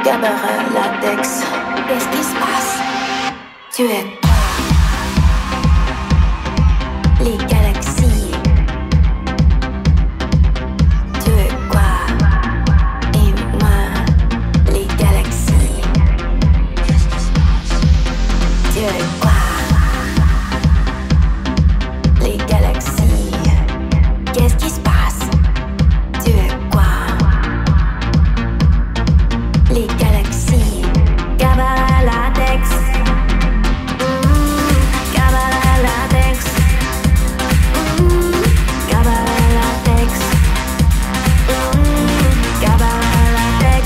Cabaret latex, qu'est-ce qui se passe? Tu es quoi? Les galaxies. Tu es quoi? Et moi, les galaxies. Tu es quoi? Les galaxies. Qu'est-ce qui se passe? Tu es quoi? Les galaxies. Cabaret latex. Cabaret latex. Cabaret latex. Cabaret latex.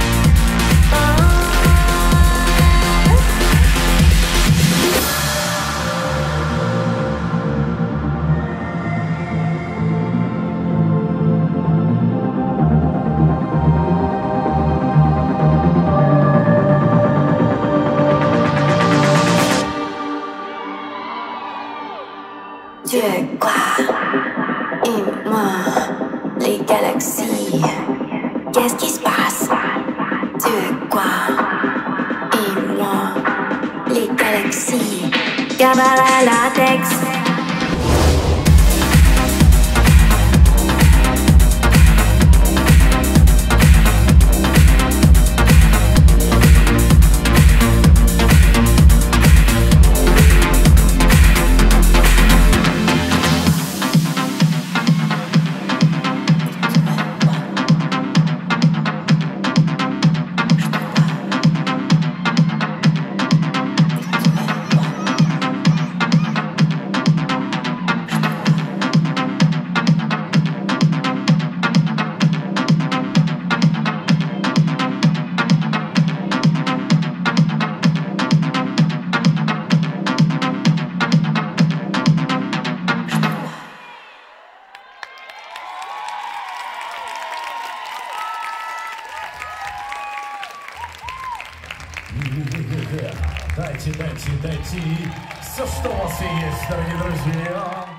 Tu es quoi? Et moi, les galaxies. Qu'est-ce qui se passe? Tu es quoi? Et moi, les galaxies. Cabaret latex. Дайте, все, что у вас есть, дорогие друзья.